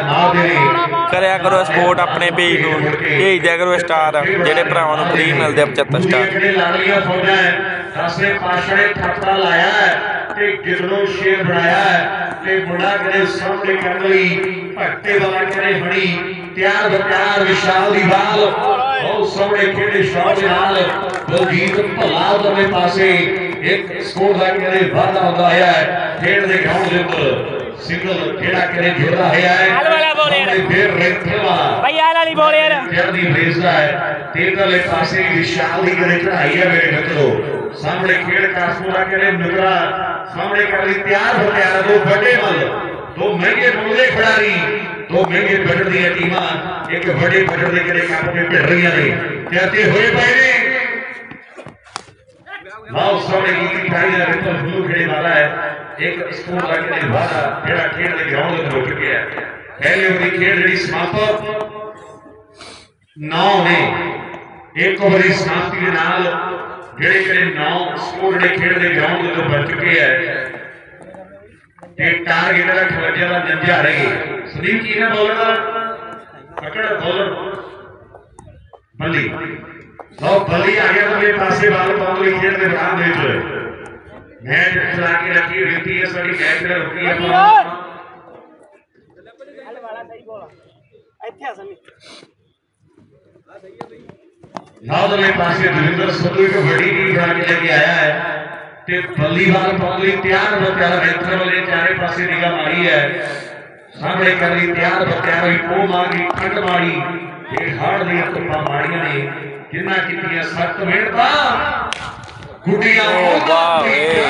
[SPEAKER 1] ਕਰਿਆ ਕਰੋ ਸਪੋਰਟ ਆਪਣੇ ਪੇਜ ਨੂੰ ਭੇਜ ਦਿਆ ਕਰੋ ਸਟਾਰ ਜਿਹੜੇ ਭਰਾਵਾਂ ਨੂੰ ਫ੍ਰੀ ਮਿਲਦੇ ਆ 75 ਸਟਾਰ
[SPEAKER 2] ਜਿਹੜੇ ਲਾੜੀਆਂ ਫੌਜਾਂ ਹੈ ਦਸਵੇਂ ਪਾਤਸ਼ਾਹ ਨੇ ਥਾਪੜਾ ਲਾਇਆ ਹੈ ਤੇ ਗਿਰਨੋਂ ਸ਼ੇਰ ਬਣਾਇਆ ਹੈ ਤੇ ਮੁੰਡਾ ਕਿਹੜੇ ਸਾਹਮਣੇ ਕਰਨ ਲਈ ਭਗਤੇ ਵਾਲਾ ਕਿਹੜੇ ਬਣੀ ਤਿਆਰ ਬਕਾਰ ਵਿਸ਼ਾਲ ਦੀ ਬਾਲ ਉਹ ਸਾਹਮਣੇ ਕਿਹੜੇ ਸ਼ਾਟ ਨਾਲ ਬਲਜੀਤ ਭੱਲਾ ਉਹਦੇ ਪਾਸੇ ਇੱਕ ਸਕੋਰ ਦਾ ਕਿਹੜੇ ਵਾਧਾ ਹੁੰਦਾ ਹੈ ਖੇਡ ਦੇ ਗਰਾਊਂਡ ਦੇ ਉੱਪਰ ਸਿੰਗਲ ਕਿਹੜਾ ਕਿਹੜੇ ਜੁੜਦਾ ਹੋਇਆ ਹੈ ਫਿਰ ਰੈਂਥਵਾ
[SPEAKER 3] भाई आल वाली बोल यार
[SPEAKER 2] ਜਲਦੀ ਭੇਜਦਾ ਹੈ ਤੇਰਲੇ ਪਾਸੇ ਵਿਸ਼ਾਲ ਦੀ ਕਿਹੜੇ ਚੜਾਈ ਹੈ ਮੇਰੇ ਮਿੱਤਰੋ ਸਾਹਮਣੇ ਖੇਡ ਕਾਸਪੂਰਾ ਕਿਹੜੇ ਨਗਰਾ ਸਾਹਮਣੇ ਕਰ ਲਈ ਤਿਆਰ ਹੋ ਗਿਆ ਦੋ ਵੱਡੇ ਮੱਲ ਦੋ ਮਹਿੰਗੇ ਮੁੱਲੇ ਖਿਡਾਰੀ दो महंगे बजट दी टीमां एक बड़े बजट के किहड़े कप में भिड़ रही ने कहते हुए पए ने लाओ सामने की खिलाड़ी का रिपल ब्लू खेलने वाला है एक स्कोर करने के बाद जेड़ा खेल के ग्राउंड में हो चुके हैं पहले ओवरी खेल जी समाप्त 9 ने एक ओवरी समाप्ति के नाल जेड़े जेड़े 9 स्कोर जेड़े खेल के ग्राउंड में बन चुके हैं ते टारगेट का खवजा का नंजा रहेगी सुनील की ना बॉलर पकड़ बॉलर बल्ली लो बल्ली आ गया मेरे पासे बाल पाउंड खेल के मैदान में मैच चला के रखी रीति है सारी मैच में रुकी है
[SPEAKER 3] वाला सही बोला ਇੱਥੇ ਆ ਸਨੀ
[SPEAKER 2] लाओ मेरे पासे दविंदर संधू एक बड़ी टीम बना के लेके आया है ते बल्ली बाल पाउंड ਲਈ ਤਿਆਰ ਬਤਿਆਰ ਰੇਤਰ ਵਾਲੇ ਚਾਰੇ ਪਾਸੇ ਨਿਗਾਹ ਮਾਰੀ ਹੈ ਸਾਹਮਣੇ ਕਰ ਲਈ ਤਿਆਰ ਬਤਿਆਰ ਹੋਈ ਉਹ ਮਾਰੀ ਠੰਡ ਮਾਰੀ ਇਹ ਹਾੜ ਦੀਆਂ ਧੁੱਪਾਂ ਮਾਰੀਆਂ ਨੇ ਜਿੰਨਾ ਕੀਤੀਆਂ ਸਖਤ ਮਿਹਨਤਾਂ ਗੁੱਡੀਆਂ
[SPEAKER 1] ਵਾਹ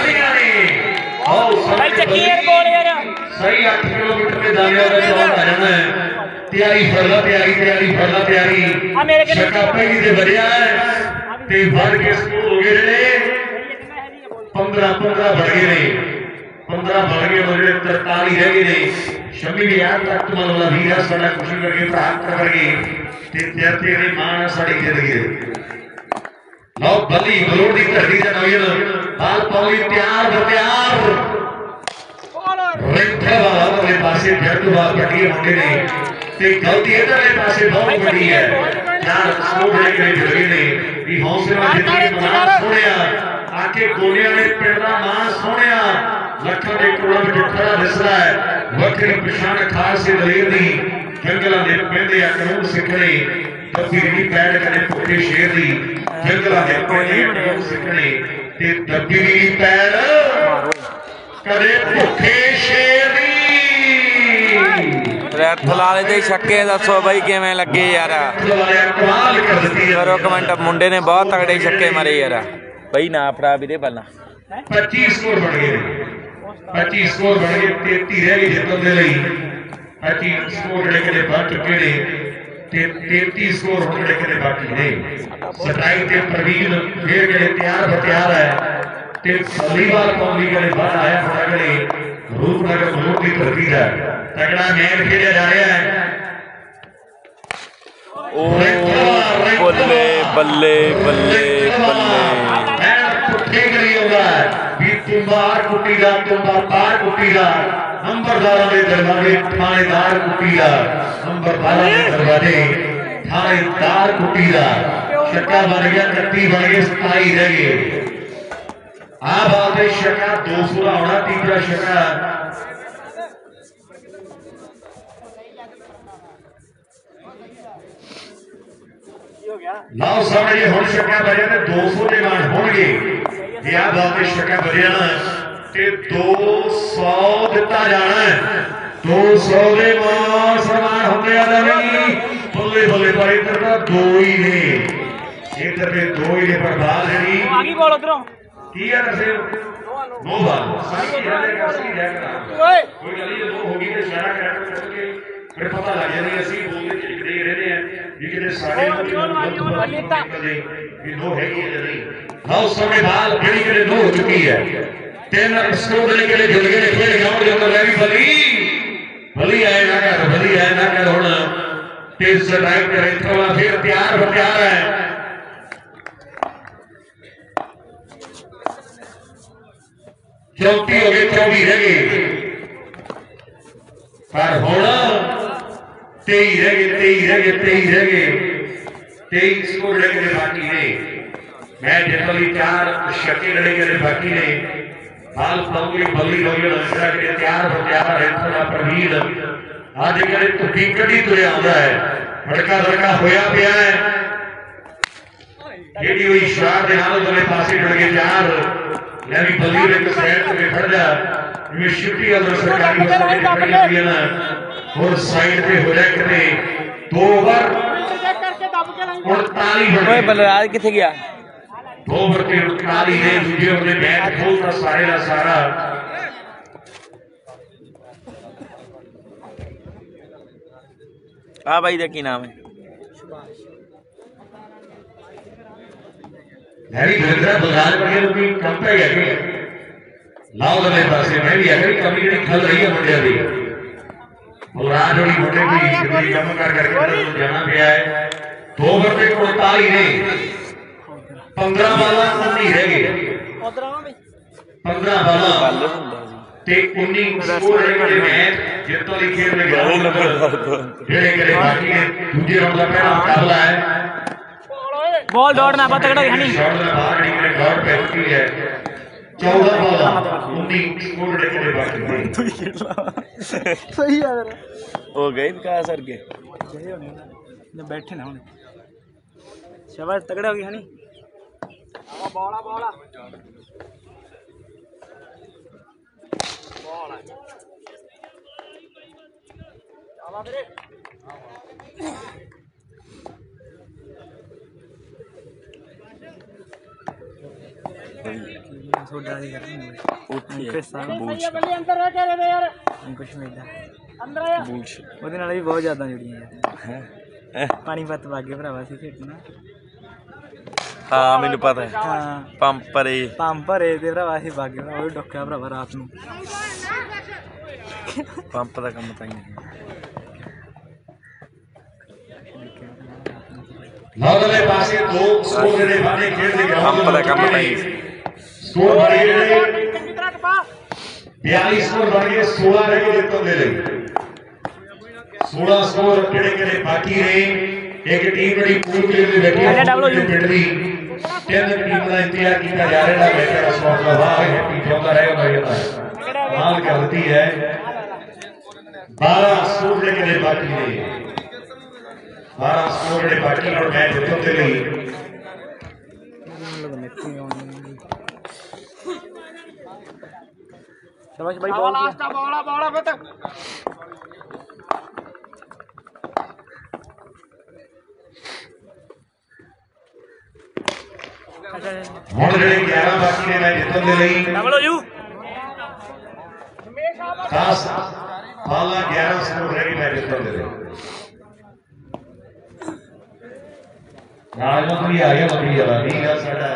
[SPEAKER 3] ਭਾਈ ਚੱਕੀ ਯਾਰ ਬੋਲ ਯਾਰ
[SPEAKER 2] सही 8 किलोमीटर के दाने वाला शॉट आ जाना है तैयारी फरला तैयारी छक्का पहली ते बढ़िया है ते बढ़ के स्कोर हो गए ने 15 बढ़ गए ने 15 बढ़ गए और 43 रह गए ने शमी भी यार तक तुम वाला वीर साडा खुशी करके प्राप्त करके ते तेरे ने मान साडी जिंदगी लो बल्ली बलोड़ दी धरती दा नौजवान बाल पाउली तैयार रेखा वाला वाले पासे जड़ बाल पट्टी होंगे ने ते गलती इधर वाले पासे बहुत बड़ी है यार स्कोर लेके जुड़ ने भी हौसला जितनी बना सोनिया आके गोलियां ने पिंडा मां सोनिया लखों दे करोड़ों में खड़ा दिस रहा है वक्री पछाण खास से दलेर दी जंगलां दे पेंदे कानून सिखणे दब्बी दी पैड़ कने भुखे शेर दी जंगलां दे पेंदे कानून सिखणे ते दब्बी दी पैड़ कदे भुखे शेर दी
[SPEAKER 1] रैथल वाले दे छक्के दसो भाई किवें लगे यार
[SPEAKER 2] कमाल कर दित्ती है
[SPEAKER 1] करो कमेंट मुंडे ने बहुत तगड़े छक्के मारे यार भाई ना फड़ा भी दे बल्ला
[SPEAKER 2] 25 स्कोर बन गए 25 स्कोर बन गए 33 रह गए जितन दे लई 25 स्कोर जेडे कदे बढ़ चुके ने ते 33 स्कोर होने जेडे कदे बाकी ने सटाई ते प्रवीण फिर जेडे तैयार है ते सलीवाल कौमी के बाद आया फटाकड़े रूपनगर बलोड़ की धरती का तगड़ा मैच खेला जा रहा है
[SPEAKER 1] ओ बल्ले बल्ले बल्ले बल्ले
[SPEAKER 2] पुट्ठे करी होगा भी तुम्बार कुटीला तुम्बा पार कुटीला नंबरदारों के दरवाजे थानेदार कुटीला नंबरदारों के दरवाजे थानेदार कुटीला छक्का बन गया 31 बन गए 27 रह गए आ बात है छक्का 200 का होना तीसरा छक्का लाओ सामने हुण छक्का बजे ते 200 के मान होणगे ये आ बात है छक्का बजे ना ते 200 दिता जाना है 200 दे मान समान होंदे आ नहीं बल्ले बल्ले पर इधर तो दो ही ने इधर पे दो ही ने पर बाल जड़ी
[SPEAKER 3] आगे बोल उधरों
[SPEAKER 2] की है दसे नो बाल सारी जाने असली जाएगा
[SPEAKER 3] ओए
[SPEAKER 2] कोई गली दो होगी ते इशारा करके फिर पता लग जानी असली बोलते चिकदे रहने हैं ये किते सारे ये नो है कि नहीं हां उस समय बाल बड़ी के नो हो चुकी है तीन स्कोर लेने के लिए जुड़ गए खेल ग्राउंड के अंदर भी बली आए ना कर हुन तेज स्ट्राइक करे थोड़ा फिर तैयार है 34 हो गए 24 रह गए पर हुण 23 रह गए 23 स्कोर लगे बाकी ने मैच जितनी 4 छक्के लगे बाकी ने बाल पाउंगे बल्ली लोगे नशा के तैयार है थोड़ा प्रवीण आज कदे धुप्पी कड़ी तुरे आंदा है हड़का होया पिया है जेडी हुई शरार दे नाल दोने पासे जुड़ के 4 मैं भी बल्ली ने एक साइड पे खड़ जा ये शिफ्टी अदर सरकारी बस है ना और साइड पे हो जाए कदे 2 ओवर 48
[SPEAKER 1] ओए बलराज किथे गया
[SPEAKER 2] 2 ओवर के 48 ने दूसरे ओवर में मैच खोलता सारे का सारा
[SPEAKER 1] ਆ ਬਾਈ ਦਾ ਕੀ ਨਾਮ ਹੈ?
[SPEAKER 2] हैवी फिल्डर बगाल वगैरह भी कम पे है लाओ दले पासे मैं भी अगर कमी नहीं खल रही है मुंडे दी और आज वाली मुंडे भी जितनी कम करके जाना गया है 2 ओवर पे 45 ने 15 बाला 19 रह गए 15 बाला ते 19 स्कोर रह गए मैच जितों दी खेल में जेड़े करे बाकी ने दूसरे राउंड का पहला मुकाबला है
[SPEAKER 3] बॉल दौड़ना बहुत तगड़ा है नहीं
[SPEAKER 2] शॉट में बाहर निकले डॉट पे होती है 14 बॉल 19 स्कोर लेके बाकी
[SPEAKER 3] सही है मेरा
[SPEAKER 1] हो गए विकास सर के
[SPEAKER 3] जब बैठे ना होने शाबाश तगड़ा हो गया हनी बॉला बॉला बॉला चला फिर सोडा नहीं कर अंदर आ क्या रे यार कुछ नहीं अंदर आया ਉਹਦੇ ਨਾਲ ਵੀ ਬਹੁਤ ਜ਼ਿਆਦਾ ਜੁੜੀਆਂ ਪਾਣੀਪਤ ਵਾਗੇ ਭਰਾਵਾ ਸੀ ਖੇਡਣਾ
[SPEAKER 1] ਹਾਂ ਮੈਨੂੰ ਪਤਾ ਹੈ
[SPEAKER 3] ਹਾਂ
[SPEAKER 1] ਪੰਪ
[SPEAKER 3] ਭਰੇ ਤੇ ਭਰਾਵਾ ਸੀ ਵਾਗੇ ਭਰਾ ਉਹ ਡੁੱਕਿਆ ਭਰਾਵਾ ਰਾਤ ਨੂੰ
[SPEAKER 1] ਪੰਪ ਦਾ ਕੰਮ ਤਾਂ ਹੀ
[SPEAKER 2] ਲਾਉਲੇ ਪਾਸੇ 2 ਸਕੋਰ ਦੇ ਬਾਰੇ ਖੇਡਦੇ ਗਰਾਊਂਡ
[SPEAKER 1] ਪੰਪ ਦਾ ਕੰਮ ਤਾਂ ਹੀ
[SPEAKER 2] स्कोर बढ़ गए 42 स्कोर बढ़ गए 16 रह गए जितों दे ਲਈ 16 स्कोर ਕਿਹੜੇ ਬਾਕੀ ਨੇ ਇੱਕ ਟੀਮ ਜਿਹੜੀ ਪੂਲ ਦੇ ਬੈਠੀ ਹੈ ਪਿੰਡ ਦੀ 3 ਟੀਮ ਦਾ ਇੰਤਜ਼ਾਰ ਕੀਤਾ ਜਾ ਰਿਹਾ ਹੈ ਬੈਠਾ ਰਸਵਾਲ ਦਾ ਵਾਹ ਹੈਪੀ ਚੌਂਦਾ ਰਹੇਗਾ ਇਹ ਮਾਲ ਕਰਦੀ ਹੈ 12 स्कोर ਜਿਹੜੇ ਬਾਕੀ ਨੇ 12 स्कोर ਜਿਹੜੇ ਬਾਕੀ ਨੇ ਮੈਚ ਜਿੱਤਣ ਦੇ ਲਈ
[SPEAKER 3] शाबाश भाई बॉल लास्ट बॉला मत
[SPEAKER 2] ਹੁਣ ਜਿਹੜੇ 11 ਬਾਕੀ ਨੇ ਮੈਚ ਜਿੱਤਣ ਦੇ ਲਈ
[SPEAKER 3] डबल हो जू
[SPEAKER 2] 10 ਬਾਲਾ 11 ਸਕੋਰ ਰਹਿ ਗਏ ਮੈਚ ਜਿੱਤਣ ਦੇ ਲਈ ਰਾਜਮੰਦਰੀ ਆ ਗਿਆ ਮੰਦਰੀ ਵਾਲਾ ਨਹੀਂ ਆ ਸਾਡਾ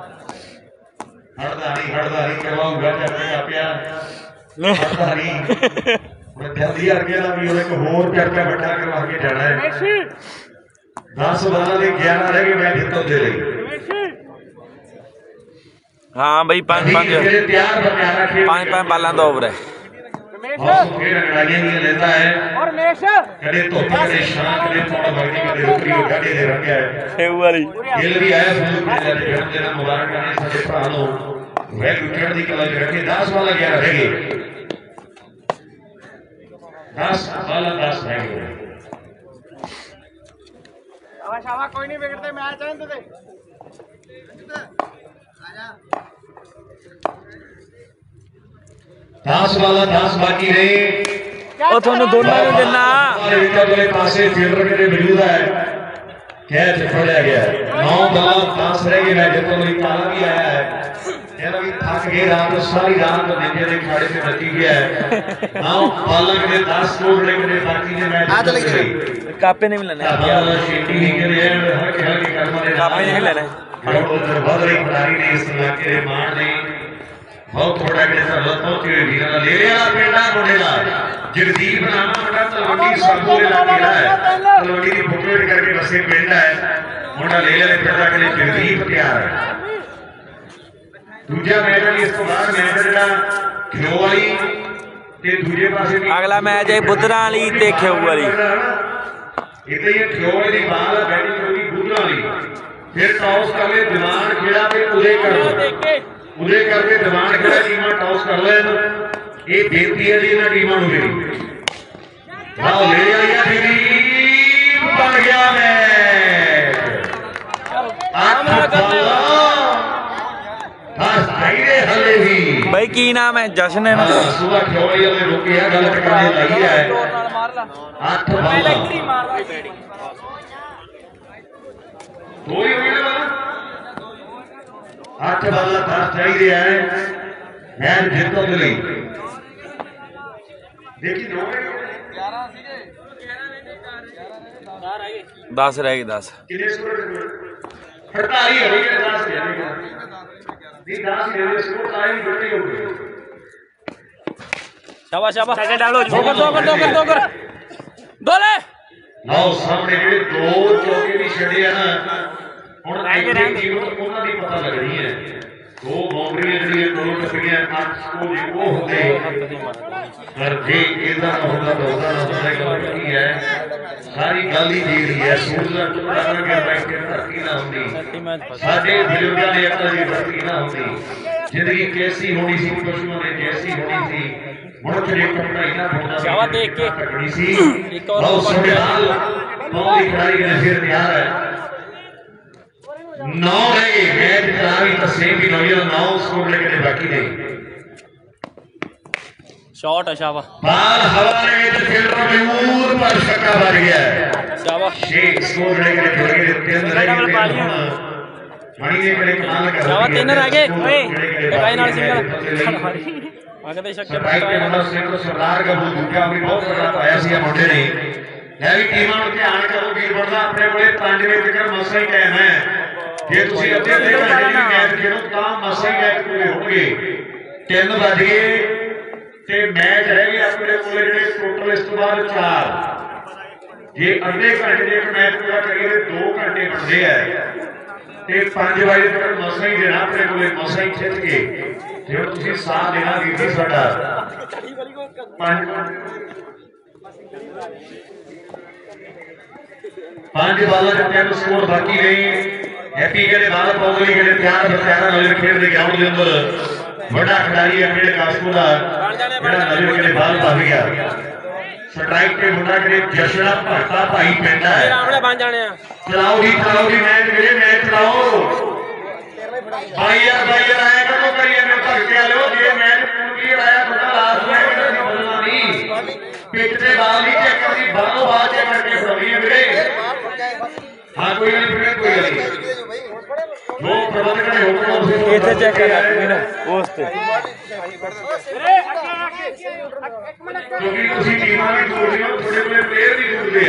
[SPEAKER 2] ਹੜਦਾ ਨਹੀਂ ਕਰਵਾਉਂਗਾ ਚੱਕੇਗਾ ਪਿਆ ਹੜਦਾ ਨਹੀਂ ਮੈਂ ਜਲਦੀ ਆ ਗਿਆ ਨਾ ਵੀ ਉਹ ਇੱਕ ਹੋਰ ਚਰਚਾ ਵੱਡਾ ਕਰਵਾ ਕੇ ਜਾਣਾ ਹੈ 10 ਬਾਲਾਂ ਦੇ 11 ਰਹਿ ਗਏ ਮੈਚ ਜਿੱਤਣ ਦੇ ਲਈ
[SPEAKER 1] ਹਾਂ ਬਈ 5
[SPEAKER 2] ਤਿਆਰ ਬਨਿਆਰਾ ਖੇਡ
[SPEAKER 1] 5 ਬਾਲਾਂ ਦਾ ਓਵਰ ਹੈ
[SPEAKER 2] ਬਹੁਤ ਖੇਡ ਅਗੜਾਈਆਂ ਨਹੀਂ ਲੈਂਦਾ ਹੈ
[SPEAKER 3] और रमेश
[SPEAKER 2] ਕਦੇ ਧੁੱਪ ਕਦੇ ਛਾਂ ਕਦੇ ਪੌੜ ਵਗਦੀ ਕਦੇ ਰੁਕਰੀ ਗਾੜੇ ਦੇ ਰੰਗਿਆ ਹੈ
[SPEAKER 1] ਸੇਵ ਵਾਲੀ
[SPEAKER 2] ਗਿੱਲ ਵੀ ਆਇਆ ਫੋਨ ਮੇਰੇ ਦੇ ਜਨਮ ਦਿਨ ਮੁਬਾਰਕਾਂ ਨੇ ਸਾਡੇ ਭਰਾ ਨੂੰ ਵੈਗੂ ਖੇਡ ਦੀ ਕਲਾ ਚ ਰੱਖੇ 10 ਵਾਲਾ 11 ਰਹਿ ਗਏ 10 ਵਾਲਾ 10 ਰਹਿ ਗਏ
[SPEAKER 3] शाबाश कोई नहीं बिगड़ते मैच है इनते
[SPEAKER 2] दस वाला 10 बाकी रहे
[SPEAKER 1] ਉਹ ਤੁਹਾਨੂੰ ਦੋਨਾਂ ਨੂੰ ਦੇਣਾ
[SPEAKER 2] वाले पासे फील्डर के मौजूद है कैच फड़िया गया 9 बाल 10 रह गए मैच तो मेरी ताला भी आया है यार अभी थक गए रात सारी रात नीचे के खाड़े से बची गया है 9 बाल के 10 स्कोर लेके बाकी ने मैच आ चल गए
[SPEAKER 1] ਕਾਪੇ ਨਹੀਂ ਮਿਲਣੇ
[SPEAKER 2] बाल शेटी के लिए हर खेल के कर्म ने
[SPEAKER 1] ਕਾਪੇ ਨਹੀਂ ਲੈਣੇ
[SPEAKER 2] बहुत बड़ी खिलाड़ी ने इस इलाके के मान ने बहुत थोड़ा के सरहद पहुंचे हुए वीर का ले लिया पिंडा मुंडे का जगदीप नाम मुंडा तलवंडी साबू के नाम मिला है तलवंडी की बुकलेट करके बसे पिंड है मुंडा ले लिया पिंडा के लिए जगदीप तैयार है दूसरा मैच है इस बाद मैच ਜਿਹੜਾ ਖਿਓ ਵਾਲੀ ਤੇ ਦੂਜੇ ਪਾਸੇ
[SPEAKER 1] ਅਗਲਾ ਮੈਚ ਹੈ ਬੁੱਧਰਾਂ ਵਾਲੀ ਤੇ ਖਿਓ ਵਾਲੀ
[SPEAKER 2] इतने ही खियो वाली की बाल है बैटिंग होगी बुद्धरा वाली फिर टॉस कर ले दिमाग खेड़ा पे उदय करके दिमाग खेड़ा टीम टॉस कर ले ये बेनती है जी इन्होंने टीमों को मेरी वाह ले आया दिलीप बन गया मैच 8 बाला बस आईरे हले भी
[SPEAKER 1] भाई की नाम है जशन है
[SPEAKER 2] सुबह खियो वाली वाले रुके है गलत करने लगी है 8 बाला दो ही हुई ना 8 बाला 10 चाहिए है मैच जीतों के लिए देखिए 11
[SPEAKER 1] 10 ਰਹਿ ਗਏ 10
[SPEAKER 2] ਕਿੰਨੇ ਸਕੋਰ 48 ਹੋ ਗਏ 10 ਦੇ ਨਹੀਂ 10 ਦੇ ਸਕੋਰ ਤਾਂ ਹੀ ਬੜੇ ਹੋ ਗਏ
[SPEAKER 1] शाबाश शाबाश सेकंड डालो दो ले
[SPEAKER 2] ਲਓ ਸਾਹਮਣੇ ਜਿਹੜੇ ਦੋ ਚੌਕੇ ਵੀ ਛੱਡੇ ਆ ਨਾ ਹੁਣ ਉਹਨਾਂ ਦੀ ਪਤਾ ਲੱਗਣੀ ਹੈ ਦੋ ਬਾਉਂਡਰੀਆਂ ਜਿਹੜੀਆਂ ਦੋ ਟੱਪੀਆਂ 8 ਸਕੋਰ ਉਹ ਹੁੰਦੇ ਪਰ ਜੇ ਇਹਦਾ ਹੁੰਦਾ ਤਾਂ ਉਹਦਾ ਨਾ ਕੀ ਹੈ ਸਾਰੀ ਗੱਲ ਹੀ ਜਿਹੜੀ ਹੈ ਸੂਰਜ ਦਾ ਟੁਕੜਾ ਕਰਕੇ ਬੈਠ ਕੇ ਧਰਤੀ ਨਾ ਹੁੰਦੀ ਸਾਡੇ ਬਜ਼ੁਰਗਾਂ ਦੇ ਅੱਖਾਂ ਦੀ ਧਰਤੀ ਨਾ ਹੁੰਦੀ ਜ਼ਿੰਦਗੀ ਕੈਸੀ ਹੋਣੀ ਸੀ ਪਸ਼ੂਆਂ ਦੇ ਜੈਸੀ ਹੋਣੀ ਸੀ ਮੁੜ ਕੇ ਟੁਕੜਾ ਇਹਨਾਂ ਹੁੰਦਾ
[SPEAKER 1] ਸ਼ਾਵਾ ਦੇਖ ਕੇ
[SPEAKER 2] ਟਕੜੀ ਸੀ ਲਓ ਸਾਡੇ ਨਾਲ ਬਹੁਤ ਹੀ ਖਿਡਾਰੀ ਨੇ ਫਿਰ ਤਿਆਰ ਹੈ 9 ਰਹਿ ਗਏ ਮੈਚ ਚਲਾ ਵੀ ਤਾਂ ਸੇਮ ਹੀ 9 ਸਕੋਰ ਲੈਣੇ ਬਾਕੀ ਨੇ
[SPEAKER 1] शॉट है शाबा
[SPEAKER 2] बाल हवा में तो फील्डर मयूर पर छक्का मार गया
[SPEAKER 1] शाबा
[SPEAKER 2] 6 स्कोर रह गए जोड़ के तीन रह गए मणि ने बड़े कमाल कर
[SPEAKER 1] शाबा 3 रह गए ओए टकाई नाल सिंगल आगे दे छक्के
[SPEAKER 2] भाई के मतलब सिंह सरदार का वो दूसरा भी बहुत बड़ा पाया सी मुंडे ने मैं भी टीमां ਨੂੰ ਧਿਆਨ ਕਰੋ ਵੀਰ ਬਣਦਾ ਆਪਣੇ ਕੋਲੇ 5 ਵਜੇ ਤੱਕ ਮਸਾ ਹੀ ਟਾਈਮ ਹੈ ਜੇ ਤੁਸੀਂ ਅੱਧੇ ਘੰਟੇ ਦੀ ਮੈਚ ਖੇਡੋ ਤਾਂ ਮਸਾ ਹੀ ਮੈਚ ਪੂਰੇ ਹੋਣਗੇ 3 ਵਜ ਗਏ ਤੇ ਮੈਚ ਰਹਿ ਗਏ ਆਪਣੇ ਕੋਲੇ ਜਿਹੜੇ ਟੋਟਲ ਇਸ ਤੋਂ ਬਾਅਦ 4 ਜੇ ਅੱਧੇ ਘੰਟੇ ਦੇ ਇੱਕ ਮੈਚ ਪੂਰਾ ਕਰੀਏ ਤੇ 2 ਘੰਟੇ ਬਣਦੇ ਆ ਤੇ 5 ਵਜੇ ਤੱਕ ਮਸਾ ਹੀ ਦੇਣਾ ਆਪਣੇ ਕੋਲੇ ਮਸਾ ਹੀ ਖਿੱਚ ਕੇ ਜੇ ਤੁਸੀਂ ਸਾਥ ਦੇਣਾ ਵੀਰ ਜੀ ਸਾਡਾ 5 ਬਾਲਾਂ ਦੇ 3 ਸਕੋਰ ਬਾਕੀ ਗਏ ਹੈਪੀ ਕਹਿੰਦੇ ਬਾਲ ਪੌਗਲੀ ਕਹਿੰਦੇ ਪਿਆਰ ਨਾਲ ਖੇਡਦੇ ਗਰਾਊਂਡ ਦੇ ਅੰਦਰ ਵੱਡਾ ਖਿਡਾਰੀ ਹੈ ਮੇਰੇ ਕਾਸਕੋ ਦਾ ਜਿਹੜਾ ਨਜ਼ਰ ਕੇ ਬਾਲ ਭੱਜ ਗਿਆ ਸਟ੍ਰਾਈਕ ਤੇ ਮੁੰਡਾ ਕਿ ਜਸ਼ਨਾ ਭਗਤਾ ਭਾਈ ਪੈਂਦਾ ਹੈ
[SPEAKER 1] ਰਾਮਲੇ ਬਣ ਜਾਣੇ ਆ
[SPEAKER 2] ਚਲਾਓ ਜੀ ਮੈਚ ਵੀਰੇ ਮੈਚ ਚਲਾਓ ਭਾਈ ਯਾਰ ਆਇਆ ਕਦੋਂ ਕਰੀਏ ਮੈਂ ਭੱਜ ਕੇ ਲਿਓ ਜੇ ਮੈਚ ਪੂਰੀ ਆਇਆ ਤੁਹਾਡਾ ਲਾਸਟ ਮੈਚ ਨਹੀਂ ਬੋਲਣਾ ਨਹੀਂ ਪਿੱਚ ਤੇ ਬਾਲ ਨਹੀਂ ਚੈੱਕ ਕਰਦੀ ਬਾਹਰੋਂ ਬਾਹਰ ਚੈੱਕ ਕਰਕੇ ਫੜਾਉਣੀ ਹੈ ਵੀਰੇ ਹਾਂ ਕੋਈ ਨਹੀਂ ਵੀਰੇ ਕੋਈ ਗੱਲ ਨਹੀਂ ਜੋ ਪ੍ਰਬੰਧਕ ਨੇ ਹੁਕਮ ਤੁਸੀਂ
[SPEAKER 1] ਇੱਥੇ ਚੈੱਕ ਕਰ ਉਸ ਤੇ
[SPEAKER 2] ਕਿਉਂਕਿ ਤੁਸੀਂ ਟੀਮਾਂ ਵੀ ਜੋੜਦੇ ਹੋ ਤੁਹਾਡੇ ਕੋਲੇ ਪਲੇਅਰ ਵੀ ਜੁੜਦੇ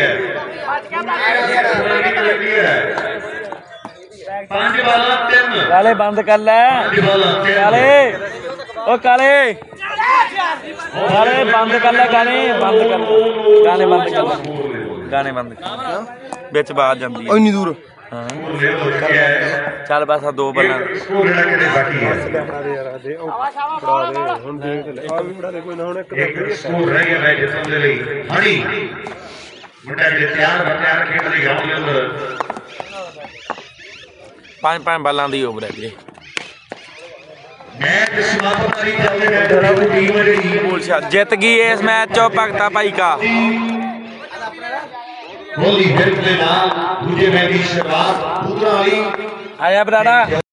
[SPEAKER 2] ਆ 5 ਬਾਲਾਂ 3
[SPEAKER 1] ਕਾਲੇ ਬੰਦ ਕਰ ਲੈ
[SPEAKER 2] 5 ਬਾਲਾਂ 3
[SPEAKER 1] ਕਾਲੇ ਓ ਕਾਲੇ ਬੰਦ ਕਰ ਲੈ ਗਾਣੇ ਬੰਦ ਕਰ ਵਿੱਚ ਬਾਤ ਜਾਂਦੀ ਹੈ
[SPEAKER 4] ਇੰਨੀ ਦੂਰ
[SPEAKER 1] ਹਾਂ ਚੱਲ ਬਸ ਆ 2 ਬੱਲਾਂ
[SPEAKER 2] ਸਕੋਰ ਜਿਹੜਾ ਕਿਤੇ ਬਾਕੀ ਹੈ
[SPEAKER 4] ਹੁਣ ਦੇਖ ਲੈ ਆ ਵੀ ਫੜਾ ਦੇ ਕੋਈ ਨਾ ਹੁਣ
[SPEAKER 2] ਇੱਕ ਸਕੋਰ ਰਹਿ ਗਿਆ ਮੈਚ ਜਿੱਤਣ ਦੇ ਲਈ ਹਣੀ ਮੁੰਡਾ ਜਿਹੜੇ ਤਿਆਰ ਖੇਡ ਲਈ ਗਰਾਊਂਡ ਦੇ ਅੰਦਰ
[SPEAKER 1] 5 ਬੱਲਾਂ ਦੀ ਓਵਰ ਹੈ ਵੀਰੇ
[SPEAKER 2] ਮੈਚ ਸਮਾਪਤ ਕਰੀ ਜਾਂਦੇ ਮੈਚ ਦੀ ਟੀਮ ਹੈ ਜਿਹੜੀ
[SPEAKER 1] ਜਿੱਤ ਗਈ ਇਸ ਮੈਚ ਚੋਂ ਭਗਤਾ ਭਾਈ ਕਾ
[SPEAKER 2] ਹੋਲੀ ਹਿਰਕ ਦੇ ਨਾਲ ਦੂਜੇ ਮੈਚ ਦੀ ਸ਼ੁਰੂਆਤ ਪੂਰਾ ਵਾਲੀ
[SPEAKER 1] ਆਇਆ ਬਰਾੜਾ